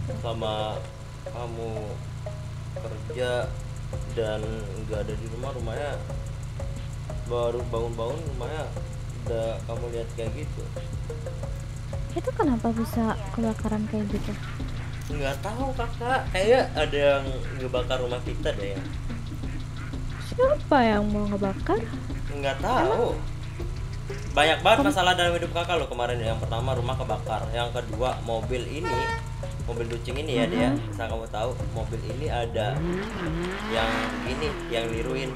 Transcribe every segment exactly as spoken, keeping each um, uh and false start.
selama kamu kerja dan nggak ada di rumah, rumahnya baru bangun-bangun rumahnya udah kamu lihat kayak gitu. Itu kenapa bisa kebakaran kayak gitu? Nggak tahu kakak, kayak ada yang ngebakar rumah kita deh ya. Siapa yang mau ngebakar? Nggak tahu. Banyak banget masalah dalam hidup kakak loh kemarin. Yang pertama rumah kebakar, yang kedua mobil ini, mobil Ducing ini ya dia, asal kamu tahu mobil ini ada yang ini, yang niruin.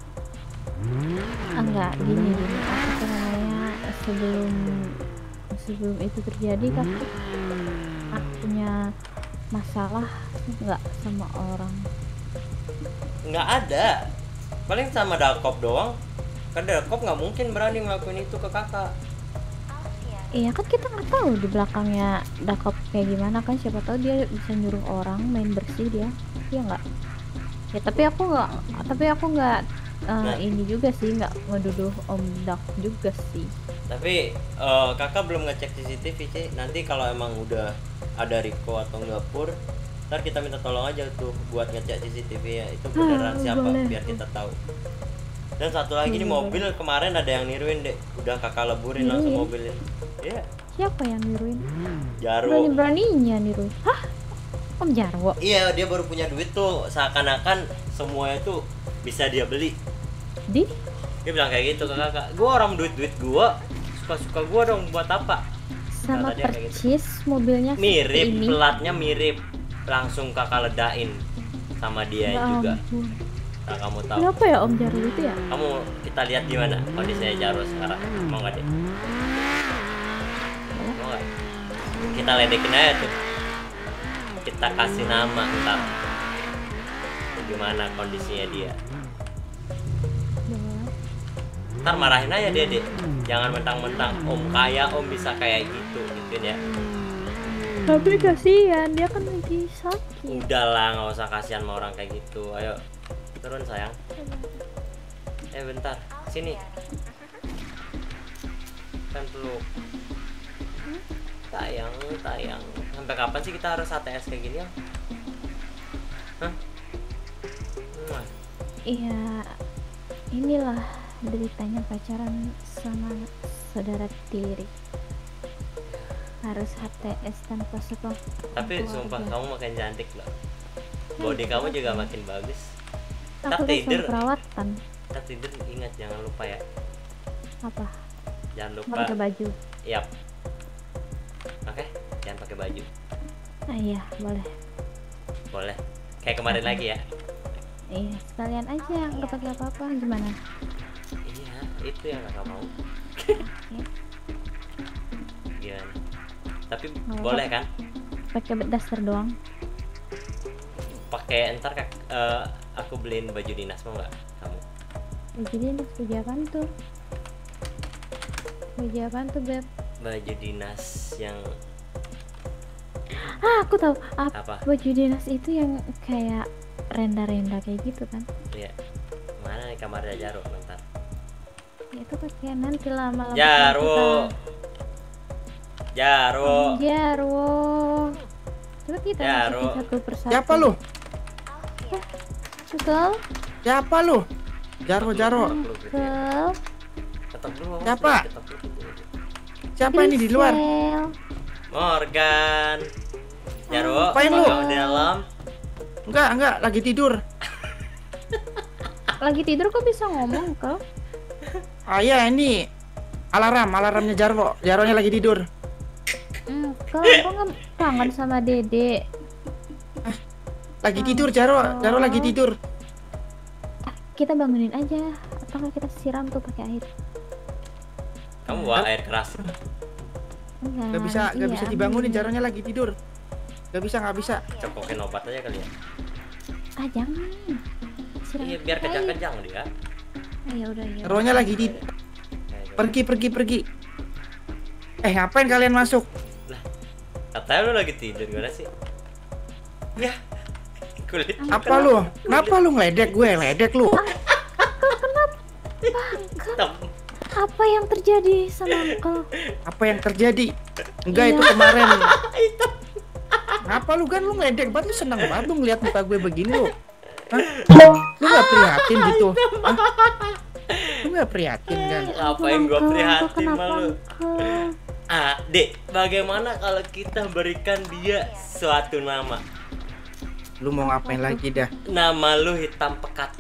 Ah, enggak, gini gini. Apa tuh namanya, sebelum sebelum itu terjadi kan aku punya masalah nggak sama orang. Nggak ada, paling sama Dakop doang. Kan Dakop nggak mungkin berani ngelakuin itu ke kakak. Iya kan kita nggak tahu di belakangnya Dakop kayak gimana kan, siapa tahu dia bisa nyuruh orang main bersih dia, iya nggak? Ya tapi aku nggak, tapi aku nggak uh, Nah. ini juga sih, nggak ngeduduh Om Dakop juga sih. Tapi eh, kakak belum ngecek C C T V sih. Nanti kalau emang udah ada Riko atau enggak Pur, ntar kita minta tolong aja tuh buat ngecek C C T V ya, itu beneran Ah, siapa, boleh. biar kita tahu. Dan satu lagi nih, mobil kemarin ada yang niruin deh, udah kakak leburin langsung Niruin? mobilnya. Iya, Siapa yang niruin? Jarwo. Berani-beraninya niruin. Hah? Om Jarwo? Iya, dia baru punya duit tuh, seakan-akan semuanya tuh bisa dia beli. Di? Dia bilang kayak gitu ke kakak, gua orang duit-duit gua, suka-suka gua dong, buat apa? Sama Kata dia kayak gitu. percis mobilnya Mirip, ini. pelatnya mirip, langsung kakak ledain sama dia Ya juga. ampun. Nah, kamu tahu. Kenapa ya Om Jarwo itu ya? Kamu kita lihat di mana kondisinya Jarwo sekarang, mau nggak deh? Mau nggak? Kita ledekin aja tuh. Kita kasih nama ntar. Gimana kondisinya dia? Boleh. Ntar marahin aja dia deh. Jangan mentang-mentang Om kaya, Om bisa kayak gitu, gituin ya. Tapi kasihan, dia kan lagi sakit. Udahlah, nggak usah kasihan sama orang kayak gitu. Ayo turun sayang. Eh bentar, sini. Kan peluk. Tayang, tayang. Sampai kapan sih kita harus H T S kayak gini ya? Hah? Mwah. Iya, inilah beritanya pacaran sama saudara tiri. Harus H T S tanpa sepong. Tapi sumpah kamu makin cantik loh. Body kamu juga makin bagus. Aku Ntar udah sama tidur, perawatan. ntar tidur ingat jangan lupa ya. Apa? Jangan Nggak lupa. pakai baju. Yap. Oke, jangan pakai baju. Ah iya, boleh. Boleh. Kayak kemarin lagi ya. Iya, sekalian aja nggak pakai apa-apa gimana? Iya, itu yang kakak mau. Ya, Gimana? Tapi Nggak boleh apa. kan? pakai daster doang. Pakai ntar kak, eh, aku beliin baju dinas mau nggak kamu? Ya, jadi ini baju apaan tuh? Baju apaan tuh, Beb? Baju dinas yang Ah, aku tahu. Apa? apa? Baju dinas itu yang kayak renda-renda kayak gitu kan? Iya. Mana nih kamarnya Jarwo bentar. Ya, itu pakai nanti lama-lama. Jarwo. Jarwo. Jarwo. Coba kita Jarwo. masukin satu persatu. Siapa lu? Uncle, Siapa lu? Jarwo, Jarwo. Uncle. Ketok dulu. awas, Siapa? ketok dulu. Siapa ini di luar? Grisel. Morgan. Jarwo. Ngapain lu? Kamu di dalam. Enggak, enggak, lagi tidur. Lagi tidur kok bisa ngomong, Uncle? Ah iya, ini alarm, alarmnya Jarwo. Jarwonya lagi tidur. Uncle, kok nggak kangen sama Dede? Lagi tidur Jarwo, Jarwo lagi tidur. Ah, kita bangunin aja, atau nggak kita siram tuh pakai air? Kamu bawa air keras. Enggak. Gak bisa, gak iya, bisa dibangunin. amin. Jarwonya lagi tidur. Gak bisa, gak bisa. Cokokin obat aja kali ya. Ah, jangan. Siram Iya, biar pakai air. kejang-kejang dia. Ah, ya udah ya. Jarwonya lagi di Kayak gitu. pergi, pergi, pergi. Eh, ngapain kalian masuk? Katanya lu lagi tidur gimana sih? Ya. Kulit. Apa lu? Kenapa lu ngeledek gue? Ledek lu. hitam. Apa yang terjadi sama Uncle? Apa yang terjadi? Enggak, Iya. itu kemarin. Apa Kenapa lu kan lu ngeledek banget, lu seneng banget lu ngeliat muka gue begini lu. Hah? Lu gak prihatin gitu? Hah? Lu gak prihatin kan? Ngapain gua Uncle, prihatin kenapa, malu? Uncle? Ah, Dek, bagaimana kalau kita berikan dia suatu nama? Lu mau ngapain lagi dah? Nama lu hitam pekat.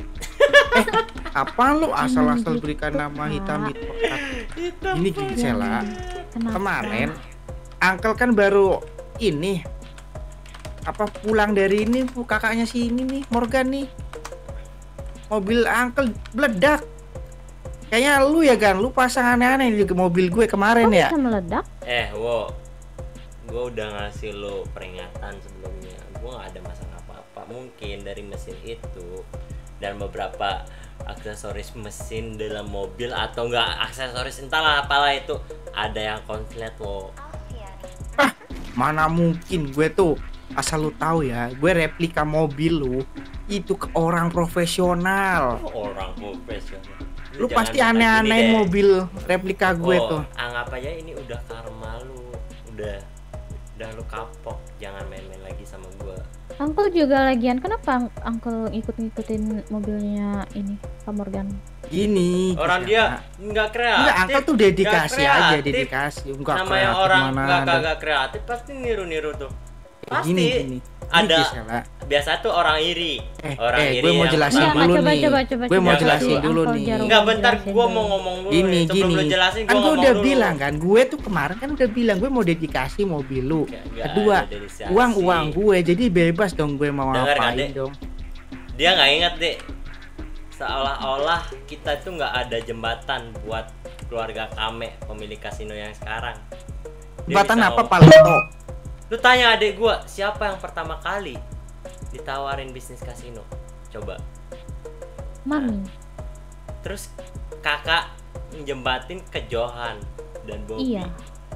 Apa lu asal-asal gitu, berikan nama hitam Kak. itu pekat? Hitam Ini gini Sela, Kenapa? kemarin Uncle kan baru ini apa pulang dari ini bu kakaknya si ini nih Morgan nih, mobil Uncle meledak. Kayaknya lu ya Gan, lu pasang aneh-aneh di mobil gue kemarin Kok ya. bisa meledak? Eh, wo, gue udah ngasih lo peringatan sebelumnya. Gue nggak ada masalah apa-apa. Mungkin dari mesin itu dan beberapa aksesoris mesin dalam mobil atau enggak aksesoris entahlah apalah itu ada yang konslet wo. Ah, mana mungkin gue tuh, asal lu tahu ya, gue replika mobil lu itu ke orang profesional. Oh, orang profesional. Lu jangan pasti minta gini aneh-aneh deh. mobil replika gue Oh, tuh. anggap aja ini udah karma lu. Udah udah lu kapok. Jangan main-main lagi sama gua. Uncle juga lagian, kenapa Uncle ikut-ngikutin mobilnya ini Pak Morgan? Gini Orang Gisela. dia nggak kreatif. Enggak, Uncle tuh dedikasi Nggak aja, kreatif. dedikasi. Enggak Namanya kreatif orang mana nggak ada. kagak kreatif pasti niru-niru tuh. Pasti Gini, gini. ada. Gini, Gisela. Biasa tuh orang iri. Eh, orang eh, iri gue mau yang jelasin pertama. dulu coba, nih. coba, coba, Gue mau coba. jelasin Uncle dulu Jarum nih. jelasin Enggak, bentar dulu. gua mau ngomong dulu. Gini, nih. Sebelum gini. lu jelasin Kan gua gue ngomong udah dulu. bilang kan, gue tuh kemarin kan udah bilang gue mau dedikasi mobil lu. Nggak- nggak Kedua, ada dedikasi. uang uang gue, jadi bebas dong gue mau Dengar, ngapain Kak, Dek? dong. Dia nggak ingat deh, seolah-olah kita tuh nggak ada jembatan buat keluarga Kame pemilik kasino yang sekarang. Dia Jembatan bisa apa ngomong- Palito? Lu tanya adek gua siapa yang pertama kali ditawarin bisnis kasino, coba. Mami. Terus kakak njembatin ke Johan dan Bobby. Iya.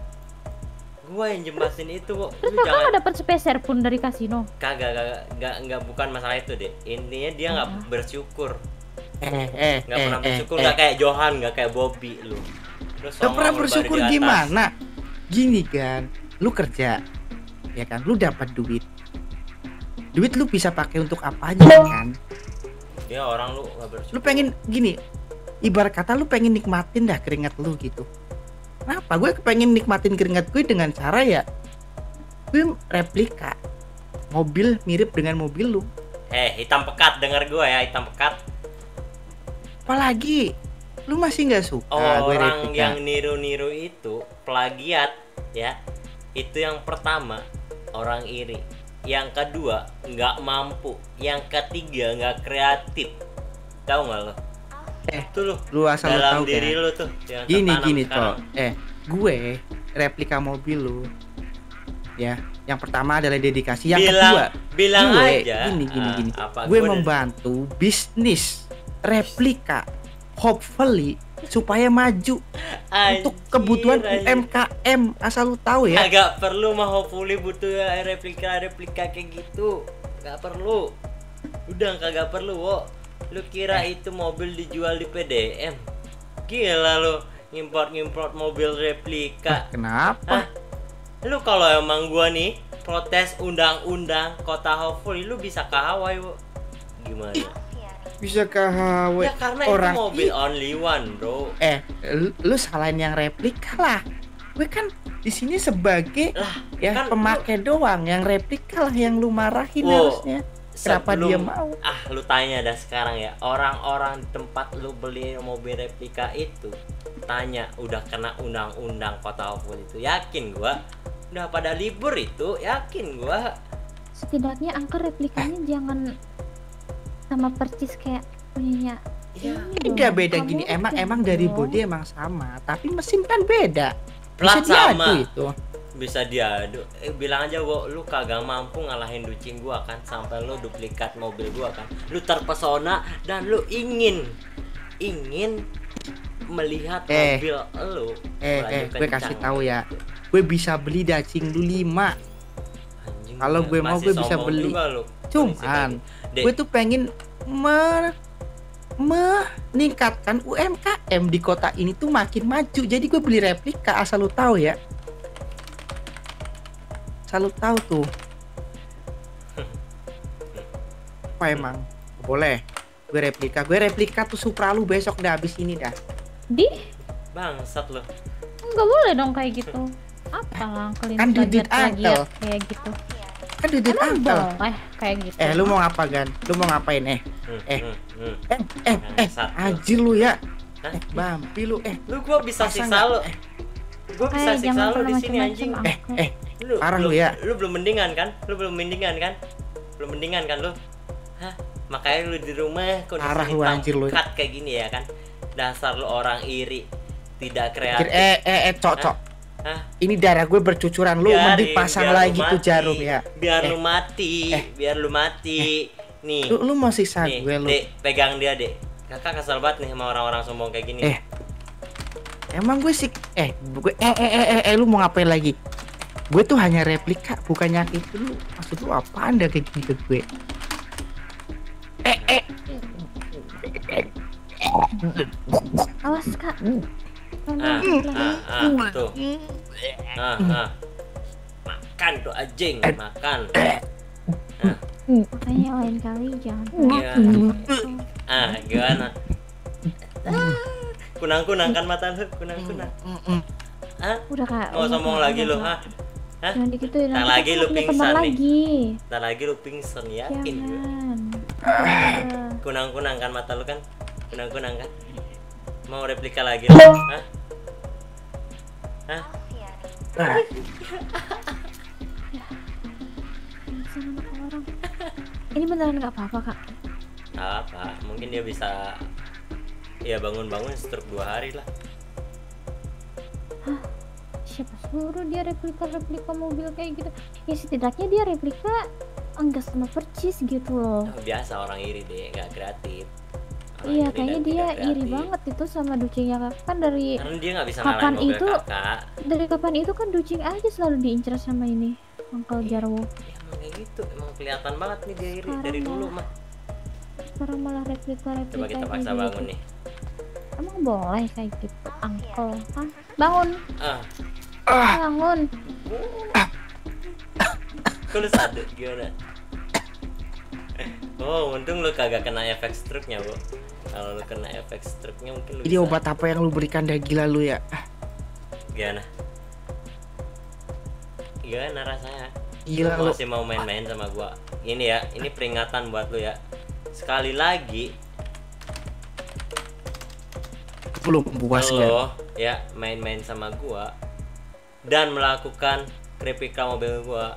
Gua yang jembatin itu kok. Terus Lu kakak jangan nggak dapat sepeser pun dari kasino. kagak kagak nggak nggak bukan masalah itu deh. Intinya dia nggak Ah. bersyukur. Eh eh Nggak eh pernah eh. bersyukur, eh. nggak kayak Johan, nggak kayak Bobby lu. Lu Gak songong pernah lu baru bersyukur di atas. gimana? Gini kan, lu kerja, ya kan, lu dapat duit. Duit lu bisa pakai untuk apa aja kan? Dia orang lu nggak bersyukur. Lu pengen gini, ibarat kata lu pengen nikmatin dah keringat lu gitu. Kenapa? Gue pengen nikmatin keringat gue dengan cara ya, gue replika mobil mirip dengan mobil lu. Eh, hitam pekat, denger gue ya, hitam pekat. Apalagi lu masih nggak suka gue Orang replika. yang niru-niru itu plagiat ya. Itu yang pertama, orang iri. Yang kedua, nggak mampu. Yang ketiga, nggak kreatif. Tahu nggak lo? Eh, Itu lu lu asal lu dalam tahu diri kan? lu tuh yang Gini tertanam gini sekarang. toh. Eh, gue replika mobil lu. Ya, yang pertama adalah dedikasi, yang bilang, kedua bilang gue aja. gini gini ah, gini. apa, Gue gua membantu bisnis replika hopefully supaya maju Anjir, untuk kebutuhan anjir. U M K M, asal lu tahu ya. Agak perlu mah hopefully butuh ya replika-replika kayak gitu. Gak perlu. Udah kagak perlu, wo. Lu kira Eh. itu mobil dijual di P D M? Gila lu, ngimport-ngimport mobil replika. Kenapa? Hah? Lu kalau emang gua nih protes undang-undang kota hopefully, lu bisa ke Hawaii, wo. Gimana? Bisa ke H W Ya karena orang itu mobil i- only one, bro. eh lu, lu salahin yang replika lah. Gue kan di sini sebagai Lah, ya kan pemakai doang, yang replika lah yang lu marahin Wow. harusnya. Kenapa Sebelum- dia mau? Ah, lu tanya dah sekarang ya, orang-orang di tempat lu beli mobil replika itu, tanya udah kena undang-undang kota Hopeful itu, yakin gua udah pada libur itu, yakin gua. Setidaknya angka replikanya jangan sama percis kayak punyanya. Ya, ini Beda dong, beda kamu gini, emang gitu emang dari dong. body emang sama, tapi mesin kan beda. plat Bisa diadu sama itu. bisa diadu. Eh, bilang aja gua lu kagak mampu ngalahin ducing gua kan, sampai lu duplikat mobil gua kan. Lu terpesona dan lu ingin ingin melihat Eh. mobil lu. Eh melaju eh gue kasih kencang. tahu ya, gue bisa beli dacing lu lima. Anjing, Kalau ya, gue mau, masih gue bisa sombong beli. juga lu. Cuman Dek, gue tuh pengen me meningkatkan U M K M di kota ini tuh makin maju. Jadi gue beli replika, asal lu tahu ya. Asal lu tahu tuh. Apa emang? Boleh. Gue replika. Gue replika tuh Supra lu besok dah habis ini dah. Di? Bangsat lo. Nggak boleh dong kayak gitu. Apa ngangkelin Kan dudit plagiat-plagiat angkel. kayak gitu? Kan dudit Emang angkel. boleh kayak gitu? Eh lu mau apa Gan? Lu mau ngapain eh? Hmm, Eh. hmm, hmm. Eh eh eh Bangsat lu. anjir lu ya. Hah? Eh Bampi lu eh. Lu gua bisa Masa siksa nggak? lo. Eh, Gua bisa Eh, siksa jangan lo pernah di sini macem-macem, anjing. eh Uncle. eh Lu, Parah belum, lu ya. Lu belum mendingan kan? Lu belum mendingan kan? Belum mendingan kan lu? Hah? Makanya lu di rumah Parah kondisi lu, anjir lu. cut kayak gini ya kan? Dasar lu orang iri, tidak anjir, kreatif. eh eh eh cok cok. Hah? Ini darah gue bercucuran lu Biarin, mending pasang biar lu lagi tuh mati. jarum ya. Biar Eh, lu mati, eh, biar lu mati. Nih. Lu lu masih sah Nih, gue lu. Dek, pegang dia, Dek. Kakak kesel banget nih sama orang-orang sombong kayak gini. Eh. Emang gue sih eh gue eh eh eh eh, eh lu mau ngapain lagi? Gue tuh hanya replika bukan nyakit lu. Maksud lu apaan dah kayak gitu ke gue? Eh eh Awas kak. Ah, ah, ah, tuh. Ah, ah. Makan tuh anjing, makan. Ah, Makanya lain kali jangan. iya. Ah, gimana? Kunang-kunang kan mata lu, kunang-kunang. Hah? Udah kak. Mau udah, sombong Kak, lagi udah, lu, Kak. hah? Hah? Jangan digituin. Ntar nanti lagi kita lu punya pingsan teman nih. lagi. Ntar lagi lu pingsan, yakin gue. Jangan. Kunang-kunang kan mata lu kan? Kunang-kunang kan? Mau replika lagi lu? Hah? Hah? Pingsan anak orang. Ini beneran nggak apa-apa kak? Apa? Mungkin dia bisa ya bangun-bangun stroke dua hari lah. Siapa suruh dia replika-replika mobil kayak gitu? Ya setidaknya dia replika enggak sama percis gitu loh. Oh, biasa orang iri deh, nggak kreatif. Orang Iya iri kayaknya dan dia tidak iri kreatif. banget itu sama ducingnya kak. Kan dari Karena dia nggak bisa Kapan ngalahin mobil itu? kakak. dari kapan itu kan ducing aja selalu diincar sama ini Uncle Jarwo. Ya, emang kayak gitu, emang kelihatan banget nih dia iri Sekarang dari dulu malah- mah. Sekarang malah replika-replika Coba kita kayak paksa gitu. bangun nih. Emang boleh kayak gitu Uncle? Hah? Bangun, Ah, bangun. kok lu sadar gimana? Oh, untung lu kagak kena efek stroke-nya, Bu. Kalau lu kena efek stroke-nya mungkin lu Ini bisa. obat apa yang lu berikan dah gila lu ya? Ah, Gimana? Gimana rasanya? Gila Lu lu. masih mau main-main sama gua. Ini ya, ini peringatan buat lu ya. Sekali lagi Belum puas ya. lo ya main-main sama gua dan melakukan replika mobil gua,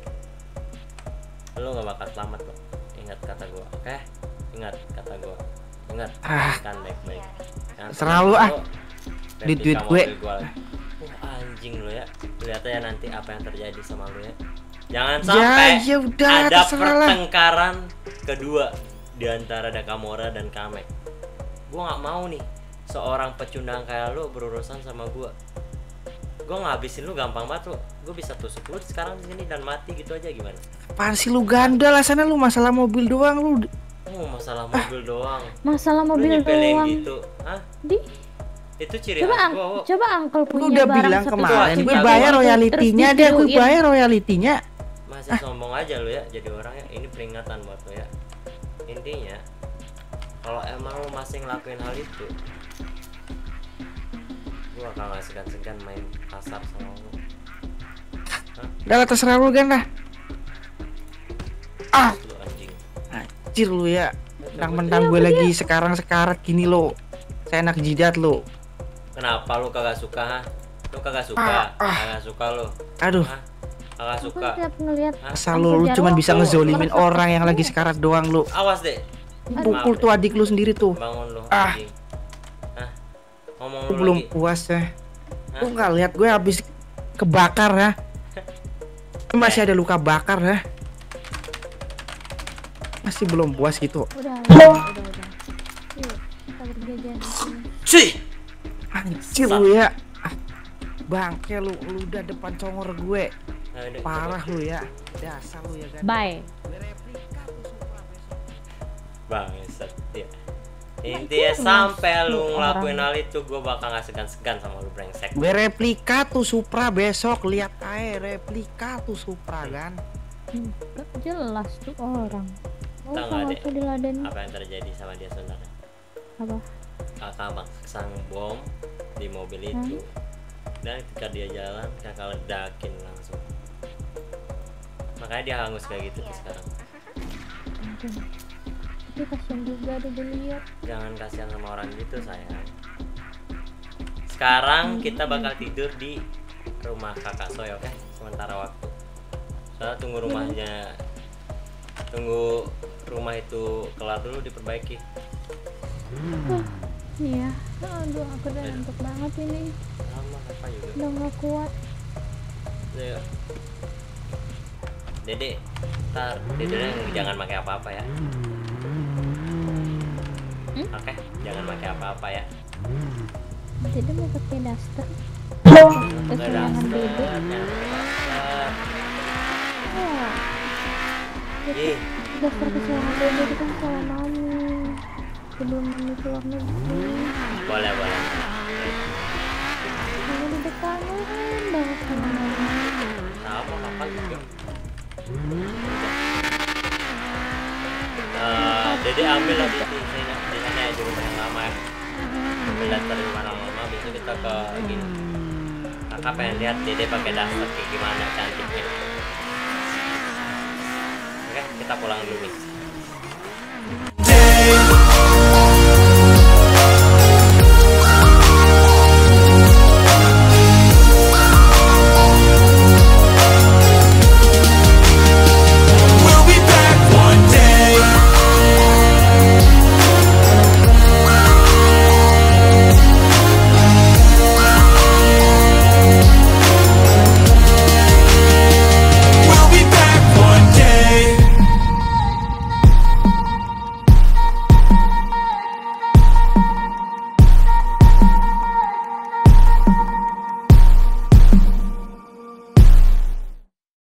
lo nggak bakal selamat kok. Ingat kata gua, oke? Ingat kata gua. Ingat, Ah. kan baik-baik. Jangan Serah sampai lu, ah. lo replika Duit-duit gue. mobil gua lagi. Wah, anjing lo ya. Lihat aja nanti apa yang terjadi sama lo ya. Jangan Ya, sampai ya udah, ada terserah lah. pertengkaran kedua di antara Nakamura dan Kamek. Gua nggak mau nih seorang pecundang kayak lu berurusan sama gua. Gua ngabisin lu gampang banget lu. Gua bisa tusuk lu sekarang di sini dan mati gitu aja gimana? Apaan sih lu ganda lah sana lu masalah mobil doang lu. Oh, masalah mobil doang. Masalah Lu mobil nyepelin doang. gitu. Hah? Di Itu ciri coba khas ang- gua. Wo. coba Uncle punya Lu udah barang bilang satu kemarin satu gue yang bayar itu, royalitinya terus deh, gue divideoin. bayar royalitinya. Masih sombong aja lu ya jadi orang ya. Ini peringatan buat lu ya. Intinya kalau emang lu masih ngelakuin hal itu, gua bakal gak segan-segan main kasar sama lu. Udah lah, terserah lu kan lah. Ah, Lu anjing. anjir lu ya. Mentang-mentang gue lagi sekarang-sekarang gini lo. Saya enak jidat lo. Kenapa lu kagak suka? Ha? Lu kagak suka? Ah, ah. Kagak suka lu? Aduh, Hah? Kagak Aku suka? tiap ngeliat asal lu, lu cuman bisa ngezolimin orang yang lagi sekarat doang lu. Awas deh, Pukul tuh adik lu sendiri tuh. bangun lu Ah. anjing. Hah? Ngomong Lu lu belum lagi. puas ya. Lu Hah? nggak lihat gue habis kebakar ya. Masih ada luka bakar ya. Masih belum puas gitu. Udah, udah, udah, udah. Yuk, kita berjajan di sini. Sih. Anjir lu ya. Ah, bangke lu, lu udah depan congor gue. Nah, udah, Parah lu ya. Dasar lu ya kan. Bye. Bangsat dia. Intinya sampai lu Orang. ngelakuin hal itu, gue bakal gak segan-segan sama lu brengsek. Gue replika tuh Supra besok, lihat aja replika tuh Supra kan. Hmm, gak jelas tuh orang. Oh, Tahu nggak nggak dek usah diladenin. apa yang terjadi sama dia sebenarnya? Apa? Kakak pasang bom di mobil itu, dan ketika dia jalan kakak ledakin langsung, makanya dia hangus kayak gitu tuh sekarang. Aduh. Tapi kasihan juga ada dilihat. Jangan kasihan sama orang gitu sayang. Sekarang kita bakal tidur di rumah kakak Soy, oke? Sementara waktu. Soalnya tunggu rumahnya, tunggu rumah itu kelar dulu diperbaiki. Ah, iya. Aduh, aku udah ngantuk banget ini. Lama apa juga. Udah nggak kuat. Ayo. Dede, ntar Dede jangan pakai apa-apa ya. Hmm? Oke, jangan pakai apa-apa ya. Jadi mau pakai daster. Pakai Kesenangan daster, Dede. jangan pakai daster. Wah, Ih, daster kesenangan Dede itu kan sama mami. Sebelum mami keluar negeri. boleh boleh. Mami Dede kangen banget sama mami. Sama kapan juga. Eh, Dede ambil lah di di sini, di sana ya di rumah yang lama ya. Ambil daster di rumah yang lama, besok kita ke gini. Kakak pengen lihat Dede pakai daster kayak gimana cantiknya. Oke, kita pulang dulu nih.